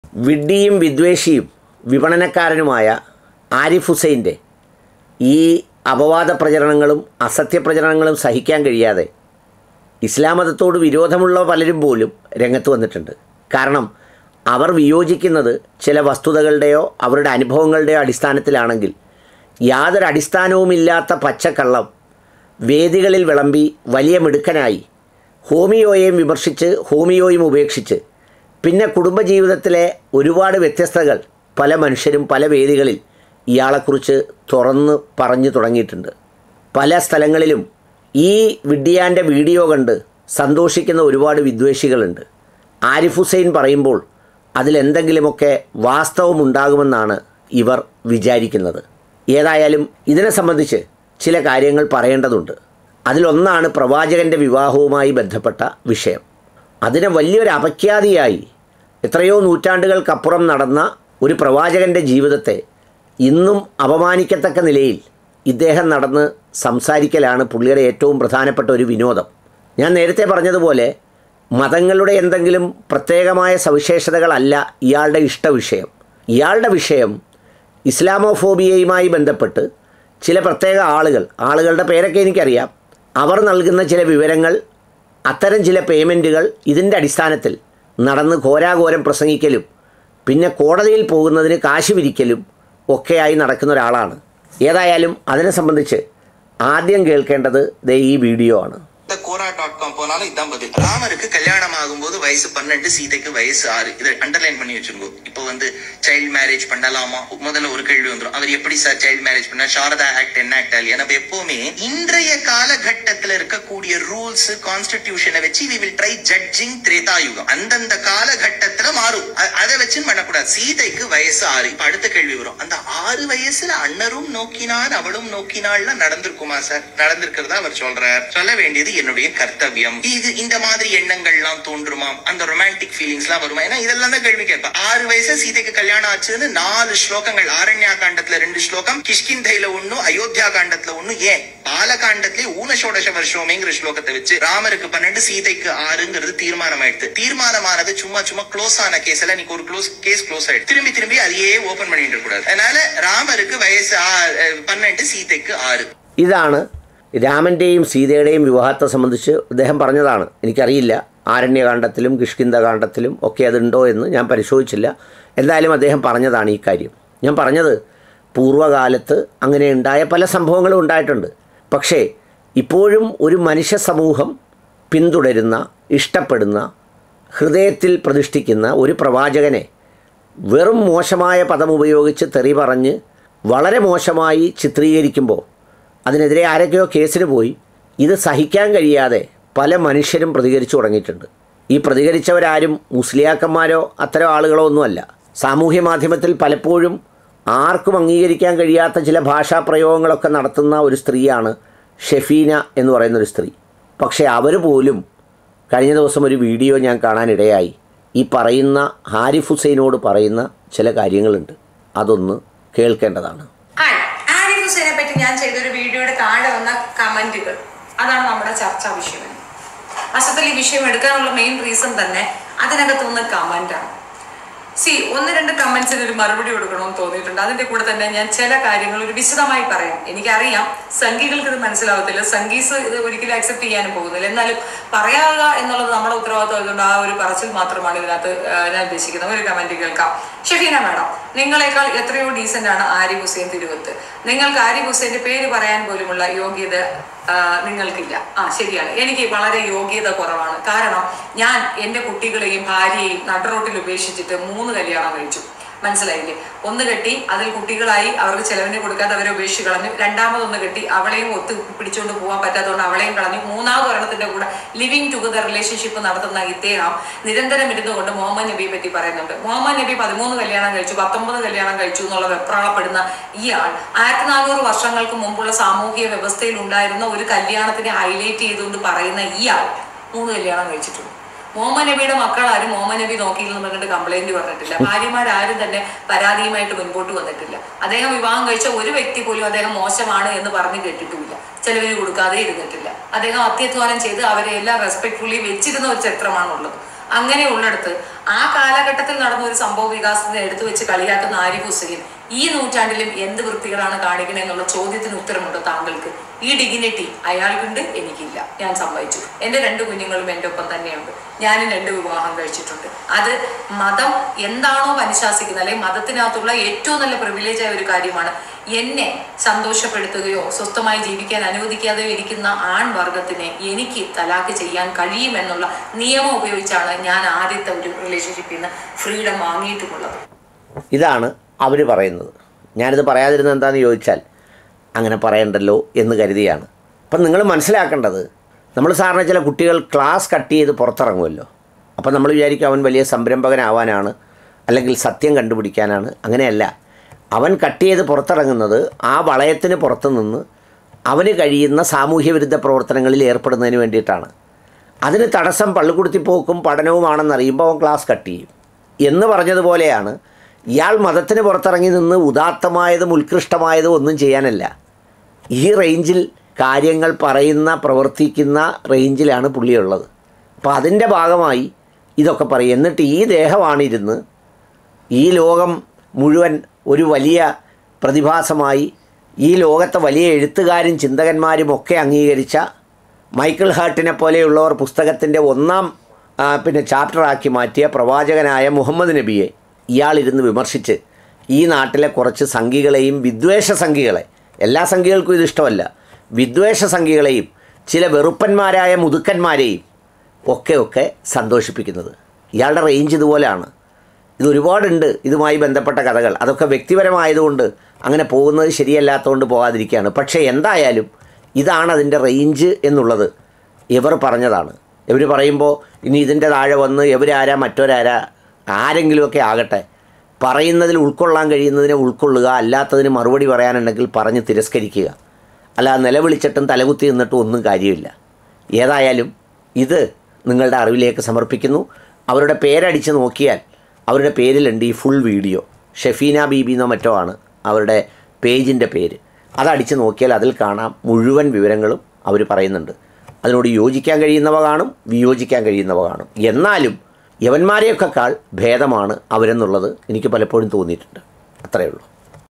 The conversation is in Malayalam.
വിഡ്ഢിയും വിദ്വേഷിയും വിപണനക്കാരനുമായ ആരിഫ് ഹുസൈൻ്റെ ഈ അപവാദ പ്രചരണങ്ങളും അസത്യപ്രചരണങ്ങളും സഹിക്കാൻ കഴിയാതെ ഇസ്ലാം മതത്തോട് വിരോധമുള്ള പലരും പോലും രംഗത്ത് വന്നിട്ടുണ്ട്. കാരണം അവർ വിയോജിക്കുന്നത് ചില വസ്തുതകളുടെയോ അവരുടെ അനുഭവങ്ങളുടെയോ അടിസ്ഥാനത്തിലാണെങ്കിൽ യാതൊരു അടിസ്ഥാനവുമില്ലാത്ത പച്ചക്കള്ളം വേദികളിൽ വിളമ്പി വലിയ മിടുക്കനായി ഹോമിയോയെയും വിമർശിച്ച് ഹോമിയോയും ഉപേക്ഷിച്ച് പിന്നെ കുടുംബജീവിതത്തിലെ ഒരുപാട് വ്യത്യസ്തതകൾ പല മനുഷ്യരും പല വേദികളിൽ ഇയാളെക്കുറിച്ച് തുറന്ന് പറഞ്ഞു തുടങ്ങിയിട്ടുണ്ട്. പല സ്ഥലങ്ങളിലും ഈ വിഡ്ഢിയാൻ്റെ വീഡിയോ കണ്ട് സന്തോഷിക്കുന്ന ഒരുപാട് വിദ്വേഷികളുണ്ട്. ആരിഫ് ഹുസൈൻ പറയുമ്പോൾ അതിലെന്തെങ്കിലുമൊക്കെ വാസ്തവമുണ്ടാകുമെന്നാണ് ഇവർ വിചാരിക്കുന്നത്. ഏതായാലും ഇതിനെ സംബന്ധിച്ച് ചില കാര്യങ്ങൾ പറയേണ്ടതുണ്ട്. അതിലൊന്നാണ് പ്രവാചകൻ്റെ വിവാഹവുമായി ബന്ധപ്പെട്ട വിഷയം. അതിനെ വലിയൊരു അപഖ്യാതിയായി എത്രയോ നൂറ്റാണ്ടുകൾക്കപ്പുറം നടന്ന ഒരു പ്രവാചകൻ്റെ ജീവിതത്തെ ഇന്നും അപമാനിക്കത്തക്ക നിലയിൽ ഇദ്ദേഹം നടന്ന് സംസാരിക്കലാണ് പുള്ളിയുടെ ഏറ്റവും പ്രധാനപ്പെട്ട ഒരു വിനോദം. ഞാൻ നേരത്തെ പറഞ്ഞതുപോലെ മതങ്ങളുടെ എന്തെങ്കിലും പ്രത്യേകമായ സവിശേഷതകളല്ല ഇയാളുടെ ഇഷ്ടവിഷയം. ഇയാളുടെ വിഷയം ഇസ്ലാമോഫോബിയയുമായി ബന്ധപ്പെട്ട് ചില പ്രത്യേക ആളുകളുടെ പേരൊക്കെ എനിക്കറിയാം, അവർ നൽകുന്ന ചില വിവരങ്ങൾ, അത്തരം ചില പേയ്മെൻറ്റുകൾ, ഇതിൻ്റെ അടിസ്ഥാനത്തിൽ നടന്ന് ഘോരാഘോരം പ്രസംഗിക്കലും പിന്നെ കോടതിയിൽ പോകുന്നതിന് കാശ് പിരിക്കലും ഒക്കെയായി നടക്കുന്ന ഒരാളാണ്. ഏതായാലും അതിനെ സംബന്ധിച്ച് ആദ്യം കേൾക്കേണ്ടത് ഈ വീഡിയോ ആണ്. Quora.com போனாலும் இதான் பதில். ராமருக்கு கல்யாணம் ஆகும்போது வயசு 12, சீதைக்கு வயசு 6. இதை அண்டர்லைன் பண்ணி வச்சிருக்கோ. இப்போ சைல்ட் மேரேஜ் பண்ணலாமா முதல்ல ஒரு கேள்வி வந்துடும். அவர் எப்படி சார் சைல்ட் மேரேஜ் பண்ண? சாரதா ஆக்ட் என்ன ஆக்ட் ஆகலையா? நம்ம எப்பவுமே இன்றைய காலகட்டத்தில் இருக்கக்கூடிய ரூல்ஸ் கான்ஸ்டிடியூஷனை வச்சு we will try judging Treta Yuga. அந்தந்த காலகட்டத்தில் மாறும், அதை வச்சு பண்ணக்கூடாது. சீதைக்கு வயசு 6. இப்ப அடுத்த கேள்வி வரும், அந்த 6 வயசுல அண்ணரும் நோக்கினான் அவளும் நோக்கினாள்னா நடந்திருக்குமா சார்? நடந்திருக்கிறதா அவர் சொல்றார். சொல்ல வேண்டியது என்னுடைய கர்த்தவியம். இது இந்த மாதிரி எண்ணங்கள்லாம் தோன்றுமா? அந்த ரொமான்டிக் ஃபீலிங்ஸ் எல்லாம் வருமா? ஏன்னா இதெல்லாம் தான் கேள்வி கேட்பேன். 6 வயசு சீதைக்கு கல்யாணம் ஆச்சுன்னு 4 ஸ்லோகங்கள், ஆரண்யா காண்டத்துல 2 ஸ்லோகம், கிஷ்கிந்தையில 1, அயோத்தியா காண்டத்துல 1, ஏன் பாலகாண்டத்திலே ஊனஷோடச வருஷமேங்கிற ஸ்லோகத்தை வச்சு ராமருக்கு 12 சீதைக்கு 6ங்கிறது தீர்மானம் ஆயிடுது. தீர்மானமானது சும்மா க்ளோஸ் ஆன கேஸ்ல நீங்க ஒரு கேஸ் க்ளோஸ் ஆயிடுது. திரும்பி அதையே ஓபன் பண்ணிட்டு இருக்க கூடாது. அதனால ராமருக்கு வயசு 12, സീതയ്ക്ക് 6. ഇതാണ് രാമൻ്റെയും സീതയുടെയും വിവാഹത്തെ സംബന്ധിച്ച് അദ്ദേഹം പറഞ്ഞതാണ്. എനിക്കറിയില്ല ആരണ്യകാണ്ഡത്തിലും കിഷ്കിന്ധകാണ്ഡത്തിലും ഒക്കെ അതുണ്ടോ എന്ന് ഞാൻ പരിശോധിച്ചില്ല. എന്തായാലും അദ്ദേഹം പറഞ്ഞതാണ് ഈ കാര്യം. ഞാൻ പറഞ്ഞത് പൂർവ്വകാലത്ത് അങ്ങനെ ഉണ്ടായ പല സംഭവങ്ങളും ഉണ്ടായിട്ടുണ്ട്. പക്ഷേ ഇപ്പോഴും ഒരു മനുഷ്യ സമൂഹം പിന്തുടരുന്ന, ഇഷ്ടപ്പെടുന്ന, ഹൃദയത്തിൽ പ്രതിഷ്ഠിക്കുന്ന ഒരു പ്രവാചകനെ വെറും മോശമായ പദമുപയോഗിച്ച് തെറി പറഞ്ഞ് വളരെ മോശമായി ചിത്രീകരിക്കുമ്പോൾ അതിനെതിരെ ആരൊക്കെയോ കേസിന് പോയി. ഇത് സഹിക്കാൻ കഴിയാതെ പല മനുഷ്യരും പ്രതികരിച്ചു തുടങ്ങിയിട്ടുണ്ട്. ഈ പ്രതികരിച്ചവരാരും മുസ്ലിയാക്കന്മാരോ അത്തരം ആളുകളോ ഒന്നുമല്ല. സാമൂഹ്യ മാധ്യമത്തിൽ പലപ്പോഴും ആർക്കും അംഗീകരിക്കാൻ കഴിയാത്ത ചില ഭാഷാ പ്രയോഗങ്ങളൊക്കെ നടത്തുന്ന ഒരു സ്ത്രീയാണ് ഷെഫീന എന്ന് പറയുന്നൊരു സ്ത്രീ. പക്ഷേ അവർ പോലും കഴിഞ്ഞ ദിവസം ഒരു വീഡിയോ ഞാൻ കാണാനിടയായി. ഈ പറയുന്ന ആരിഫ് ഹുസൈനോട് പറയുന്ന ചില കാര്യങ്ങളുണ്ട്, അതൊന്ന് കേൾക്കേണ്ടതാണ്. ഹുസൈനെ പറ്റി ഞാൻ ചെയ്തൊരു വീഡിയോയുടെ താഴെ വന്ന കമന്റുകൾ, അതാണ് നമ്മുടെ ചർച്ചാ വിഷയം. അസത്തിൽ ഈ വിഷയം എടുക്കാനുള്ള മെയിൻ റീസൺ തന്നെ അതിനകത്ത് വന്ന കമന്റാണ്. 1-2 കമന്റ്സിന് ഒരു മറുപടി കൊടുക്കണമെന്ന് തോന്നിയിട്ടുണ്ട്. അതിന്റെ കൂടെ തന്നെ ഞാൻ ചില കാര്യങ്ങൾ ഒരു വിശദമായി പറയാം. എനിക്കറിയാം സംഘികൾക്ക് ഇത് മനസ്സിലാവത്തില്ല, സംഘീസ് ഇത് ഒരിക്കലും അക്സെപ്റ്റ് ചെയ്യാനും പോകുന്നില്ല. എന്നാലും പറയാവുക എന്നുള്ളത് നമ്മുടെ ഉത്തരവാദിത്വം ആയതുകൊണ്ട് ആ ഒരു പറച്ചിൽ മാത്രമാണ് ഇതിനകത്ത് ഞാൻ ഉദ്ദേശിക്കുന്നത്. ഒരു കമന്റ് കേൾക്കാം. ഷെഫീന മാഡം, നിങ്ങളെക്കാൾ എത്രയോ ഡീസന്റ് ആണ് ആരിഫ് ഹുസൈൻ തിരുവത്ത്. നിങ്ങൾക്ക് ആരിഫ് ഹുസൈന്റെ പേര് പറയാൻ പോലുമുള്ള യോഗ്യത നിങ്ങൾക്കില്ല. ശരിയാണ്, എനിക്ക് വളരെ യോഗ്യത കുറവാണ്. കാരണം ഞാൻ എൻ്റെ കുട്ടികളെയും ഭാര്യയെയും നടുറോട്ടിൽ ഉപേക്ഷിച്ചിട്ട് 3 കല്യാണം കഴിച്ചു. മനസ്സിലായില്ലേ? 1 കെട്ടി, അതിൽ കുട്ടികളായി, അവർക്ക് ചെലവിന് കൊടുക്കാതെ അവരെ ഉപേക്ഷിച്ച് കളഞ്ഞു. 2ാമതൊന്ന് കെട്ടി, അവളെയും ഒത്ത് പിടിച്ചുകൊണ്ട് പോകാൻ പറ്റാത്തതുകൊണ്ട് അവളെയും കളഞ്ഞു. 3ാമത് ഒരെണ്ണത്തിന്റെ കൂടെ ലിവിങ് ടുഗദർ റിലേഷൻഷിപ്പ് നടത്തുന്ന ഇദ്ദേഹം നിരന്തരം ഇരുന്നുകൊണ്ട് മുഹമ്മദ് നബിയെ പറ്റി പറയുന്നുണ്ട്. മുഹമ്മദ് നബി 13 കല്യാണം കഴിച്ചു, 19 കല്യാണം കഴിച്ചു എന്നുള്ള വെപ്രാളപ്പെടുന്ന ഇയാൾ 1400 വർഷങ്ങൾക്ക് മുമ്പുള്ള സാമൂഹിക വ്യവസ്ഥയിൽ ഉണ്ടായിരുന്ന ഒരു കല്യാണത്തിനെ ഹൈലൈറ്റ് ചെയ്തുകൊണ്ട് പറയുന്ന ഇയാൾ 3 കല്യാണം കഴിച്ചിട്ടുണ്ട്. മുഹമ്മദ് നബിയുടെ മക്കളാരും മുഹമ്മദ് നബി നോക്കിയില്ലെന്ന് പറഞ്ഞിട്ട് കംപ്ലൈന്റ് പറഞ്ഞിട്ടില്ല. ഭാര്യമാരാരും തന്നെ പരാതിയുമായിട്ട് മുൻപോട്ട് വന്നിട്ടില്ല. അദ്ദേഹം വിവാഹം കഴിച്ച ഒരു വ്യക്തി പോലും അദ്ദേഹം മോശമാണ് എന്ന് പറഞ്ഞ് കേട്ടിട്ടുമില്ല. ചെലവിന് കൊടുക്കാതെ ഇരുന്നിട്ടില്ല. അദ്ദേഹം അത്യധ്വാനം ചെയ്ത് അവരെ എല്ലാം റെസ്പെക്ട്ഫുള്ളി വെച്ചിരുന്ന ഒരു ചരിത്രമാണുള്ളത്. അങ്ങനെ ഉള്ളിടത്ത് ആ കാലഘട്ടത്തിൽ നടന്ന ഒരു സംഭവ വികാസത്തെ എടുത്തു വെച്ച് കളിയാക്കുന്ന ആരിഫ് ഹുസൈൻ ഈ നൂറ്റാണ്ടിലും എന്ത് വൃത്തികളാണ് കാണിക്കണേ എന്നുള്ള ചോദ്യത്തിന് ഉത്തരമുണ്ടോ താങ്കൾക്ക്? ഈ ഡിഗ്നിറ്റി അയാൾക്കുണ്ട്, എനിക്കില്ല. ഞാൻ സമ്മതിച്ചു. എൻ്റെ 2 കുഞ്ഞുങ്ങളും എൻ്റെ ഒപ്പം തന്നെയുണ്ട്. ഞാനും 2 വിവാഹം കഴിച്ചിട്ടുണ്ട്. അത് മതം എന്താണോ അനുശാസിക്കുന്നത്, അല്ലെങ്കിൽ മതത്തിനകത്തുള്ള ഏറ്റവും നല്ല പ്രിവിലേജായ ഒരു കാര്യമാണ്. എന്നെ സന്തോഷപ്പെടുത്തുകയോ സ്വസ്ഥമായി ജീവിക്കാൻ അനുവദിക്കാതെയോ ഇരിക്കുന്ന ആൺവർഗത്തിനെ എനിക്ക് തലാക്ക് ചെയ്യാൻ കഴിയുമെന്നുള്ള നിയമം ഉപയോഗിച്ചാണ് ഞാൻ ആദ്യത്തെ ഒരു റിലേഷൻഷിപ്പിൽ നിന്ന് ഫ്രീഡം വാങ്ങിയിട്ടുമുള്ളത്. ഇതാണ് അവർ പറയുന്നത്. ഞാനിത് പറയാതിരുന്നത് എന്താണെന്ന് ചോദിച്ചാൽ അങ്ങനെ പറയണ്ടല്ലോ എന്ന് കരുതിയാണ്. അപ്പം നിങ്ങൾ മനസ്സിലാക്കേണ്ടത്, നമ്മൾ സാറിന് ചില കുട്ടികൾ ക്ലാസ് കട്ട് ചെയ്ത് പുറത്തിറങ്ങുമല്ലോ. അപ്പം നമ്മൾ വിചാരിക്കും അവൻ വലിയ സംരംഭകനാവാനാണ്, അല്ലെങ്കിൽ സത്യം കണ്ടുപിടിക്കാനാണ്. അങ്ങനെയല്ല. അവൻ കട്ട് ചെയ്ത് പുറത്തിറങ്ങുന്നത് ആ വളയത്തിന് പുറത്തു നിന്ന് അവന് കഴിയുന്ന സാമൂഹ്യ വിരുദ്ധ പ്രവർത്തനങ്ങളിൽ ഏർപ്പെടുന്നതിന് വേണ്ടിയിട്ടാണ്. അതിന് തടസ്സം പള്ളിക്കുടുത്തിപ്പോക്കും പഠനവുമാണെന്നറിയുമ്പോൾ അവൻ ക്ലാസ് കട്ട് ചെയ്യും എന്ന് പറഞ്ഞതുപോലെയാണ്. ഇയാൾ മതത്തിന് പുറത്തിറങ്ങി നിന്ന് ഉദാത്തമായതും ഉത്കൃഷ്ടമായതും ഒന്നും ചെയ്യാനല്ല. ഈ റേഞ്ചിൽ കാര്യങ്ങൾ പറയുന്ന പ്രവർത്തിക്കുന്ന റേഞ്ചിലാണ് പുള്ളിയുള്ളത്. അപ്പോൾ അതിൻ്റെ ഭാഗമായി ഇതൊക്കെ പറയും. എന്നിട്ട് ഈ ദേഹമാണിരുന്ന് ഈ ലോകം മുഴുവൻ ഒരു വലിയ പ്രതിഭാസമായി, ഈ ലോകത്തെ വലിയ എഴുത്തുകാരും ചിന്തകന്മാരും ഒക്കെ അംഗീകരിച്ച മൈക്കിൾ ഹാർട്ടിനെ പോലെയുള്ളവർ പുസ്തകത്തിൻ്റെ 1ാം ചാപ്റ്ററാക്കി മാറ്റിയ പ്രവാചകനായ മുഹമ്മദ് നബിയെ ഇയാളിരുന്ന് വിമർശിച്ച് ഈ നാട്ടിലെ കുറച്ച് സംഘികളെയും വിദ്വേഷ സംഘികളെ, എല്ലാ സംഘികൾക്കും ഇതിഷ്ടമല്ല, വിദ്വേഷ സംഘികളെയും ചില വെറുപ്പന്മാരായ മുതുക്കന്മാരെയും ഒക്കെ സന്തോഷിപ്പിക്കുന്നത്. ഇയാളുടെ റേഞ്ച് ഇതുപോലെയാണ്. ഇതൊരുപാടുണ്ട് ഇതുമായി ബന്ധപ്പെട്ട കഥകൾ. അതൊക്കെ വ്യക്തിപരമായതുകൊണ്ട് അങ്ങനെ പോകുന്നത് ശരിയല്ലാത്തതുകൊണ്ട് പോകാതിരിക്കുകയാണ്. പക്ഷേ എന്തായാലും ഇതാണ് അതിൻ്റെ റേഞ്ച് എന്നുള്ളത് ഇവർ പറഞ്ഞതാണ്. ഇവർ പറയുമ്പോൾ ഇനി ഇതിൻ്റെ താഴെ വന്ന് ഇവരാരാ മറ്റൊരാരാ ആരെങ്കിലുമൊക്കെ ആകട്ടെ, പറയുന്നതിൽ ഉൾക്കൊള്ളാൻ കഴിയുന്നതിനെ ഉൾക്കൊള്ളുക, അല്ലാത്തതിന് മറുപടി പറയാനുണ്ടെങ്കിൽ പറഞ്ഞ് തിരസ്കരിക്കുക. അല്ലാതെ നിലവിളിച്ചിട്ടും തലകുത്തി നിന്നിട്ടും ഒന്നും കാര്യമില്ല. ഏതായാലും ഇത് നിങ്ങളുടെ അറിവിലേക്ക് സമർപ്പിക്കുന്നു. അവരുടെ പേരടിച്ച് നോക്കിയാൽ അവരുടെ പേരിലുണ്ട് ഈ ഫുൾ വീഡിയോ. ഷെഫീന ബീബി എന്നോ മറ്റോ ആണ് അവരുടെ പേജിൻ്റെ പേര്. അതടിച്ച് നോക്കിയാൽ അതിൽ കാണാം മുഴുവൻ വിവരങ്ങളും അവർ പറയുന്നുണ്ട്. അതിനോട് യോജിക്കാൻ കഴിയുന്നവ കാണും, വിയോജിക്കാൻ കഴിയുന്നവ കാണും. എന്നാലും യവന്മാരെയൊക്കെക്കാൾ ഭേദമാണ് അവരെന്നുള്ളത് എനിക്ക് പലപ്പോഴും തോന്നിയിട്ടുണ്ട്. അത്രയേ ഉള്ളൂ.